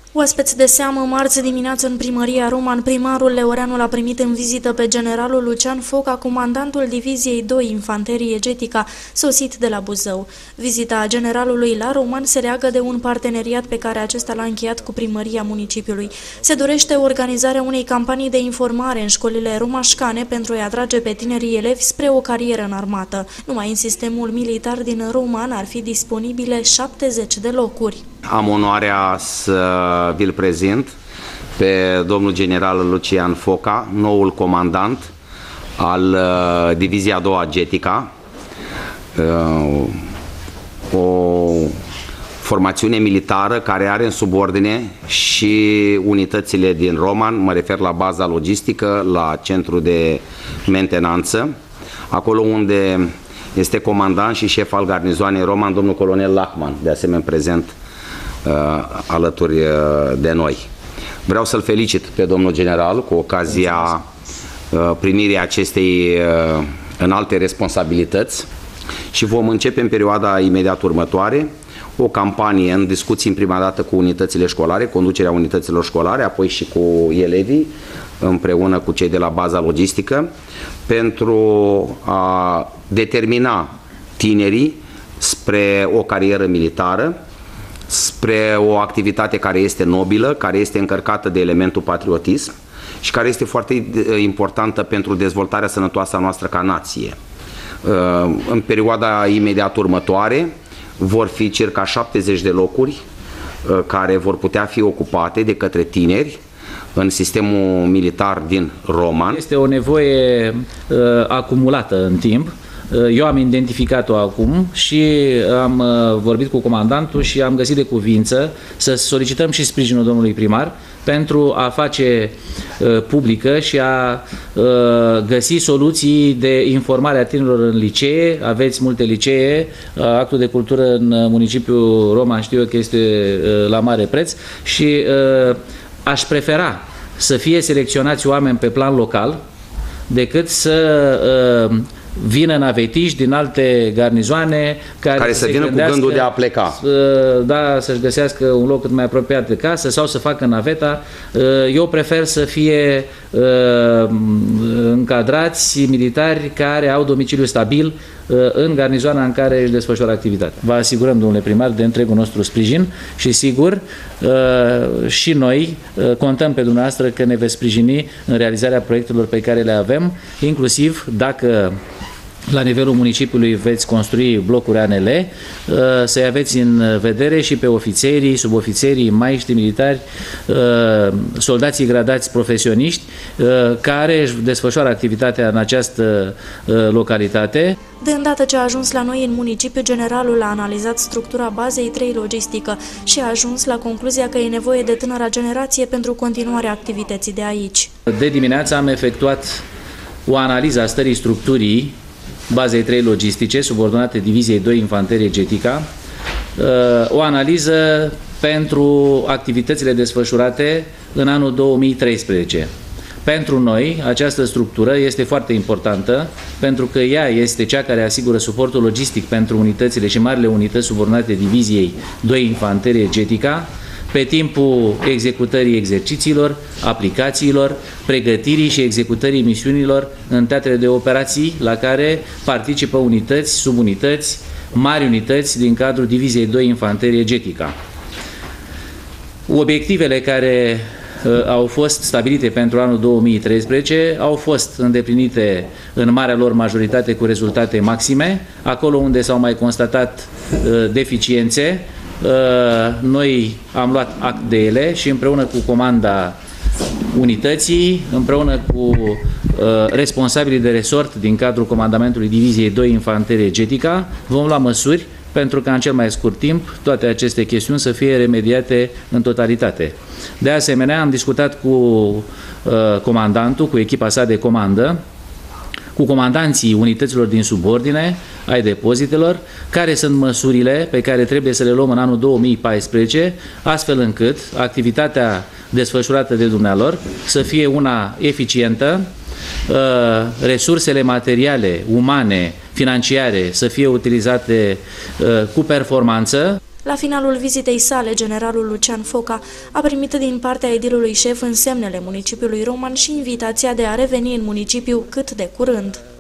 Oaspeți de seamă, marți dimineață în primăria Roman, primarul Leoreanu l-a primit în vizită pe generalul Lucian Foca, comandantul Diviziei 2 Infanterie Getica, sosit de la Buzău. Vizita generalului la Roman se leagă de un parteneriat pe care acesta l-a încheiat cu primăria municipiului. Se dorește organizarea unei campanii de informare în școlile romașcane pentru a-i atrage pe tinerii elevi spre o carieră în armată. Numai în sistemul militar din Roman ar fi disponibile 70 de locuri. Am onoarea să vi-l prezint pe domnul general Lucian Foca, noul comandant al Divizia 2 Getica, o formațiune militară care are în subordine și unitățile din Roman, mă refer la baza logistică, la centru de mentenanță, acolo unde este comandant și șef al garnizoanei Roman, domnul colonel Lachman, de asemenea prezent alături de noi. Vreau să-l felicit pe domnul general cu ocazia primirii acestei înalte responsabilități și vom începe în perioada imediat următoare o campanie în discuții în prima dată cu unitățile școlare, conducerea unităților școlare, apoi și cu elevii, împreună cu cei de la baza logistică, pentru a determina tinerii spre o carieră militară, spre o activitate care este nobilă, care este încărcată de elementul patriotism și care este foarte importantă pentru dezvoltarea sănătoasă a noastră ca nație. În perioada imediat următoare vor fi circa 70 de locuri care vor putea fi ocupate de către tineri în sistemul militar din Roman. Este o nevoie acumulată în timp. Eu am identificat-o acum și am vorbit cu comandantul și am găsit de cuvință să solicităm și sprijinul domnului primar pentru a face publică și a găsi soluții de informare a tinerilor în licee. Aveți multe licee, actul de cultură în municipiul Roman știu eu că este la mare preț și aș prefera să fie selecționați oameni pe plan local decât să vină navetiști din alte garnizoane care să vină cu gândul de a pleca. Da, să-și găsească un loc cât mai apropiat de casă sau să facă naveta. Eu prefer să fie încadrați militari care au domiciliu stabil în garnizoana în care își desfășoară activitatea. Vă asigurăm, domnule primar, de întregul nostru sprijin și sigur și noi contăm pe dumneavoastră că ne veți sprijini în realizarea proiectelor pe care le avem, inclusiv dacă la nivelul municipiului veți construi blocuri ANL, să-i aveți în vedere și pe ofițerii, subofițerii, maiștri militari, soldații gradați profesioniști care își desfășoară activitatea în această localitate. De îndată ce a ajuns la noi în municipiu, generalul a analizat structura bazei 3 logistică și a ajuns la concluzia că e nevoie de tânăra generație pentru continuarea activității de aici. De dimineață am efectuat o analiză a stării structurii bazei 3 logistice, subordonate Diviziei 2 Infanterie Getica, o analiză pentru activitățile desfășurate în anul 2013. Pentru noi, această structură este foarte importantă, pentru că ea este cea care asigură suportul logistic pentru unitățile și marile unități subordonate Diviziei 2 Infanterie Getica, pe timpul executării exercițiilor, aplicațiilor, pregătirii și executării misiunilor în teatre de operații la care participă unități, subunități, mari unități din cadrul Diviziei 2 Infanterie Getica. Obiectivele care au fost stabilite pentru anul 2013 au fost îndeplinite în marea lor majoritate cu rezultate maxime. Acolo unde s-au mai constatat deficiențe, noi am luat act de ele și împreună cu comanda unității, împreună cu responsabilii de resort din cadrul comandamentului Diviziei 2 Infanterie Getica, vom lua măsuri pentru ca în cel mai scurt timp toate aceste chestiuni să fie remediate în totalitate. De asemenea, am discutat cu comandantul, cu echipa sa de comandă, cu comandanții unităților din subordine, ai depozitelor, care sunt măsurile pe care trebuie să le luăm în anul 2014, astfel încât activitatea desfășurată de dumnealor să fie una eficientă, resursele materiale, umane, financiare să fie utilizate cu performanță. La finalul vizitei sale, generalul Lucian Foca a primit din partea edilului șef însemnele municipiului Roman și invitația de a reveni în municipiu cât de curând.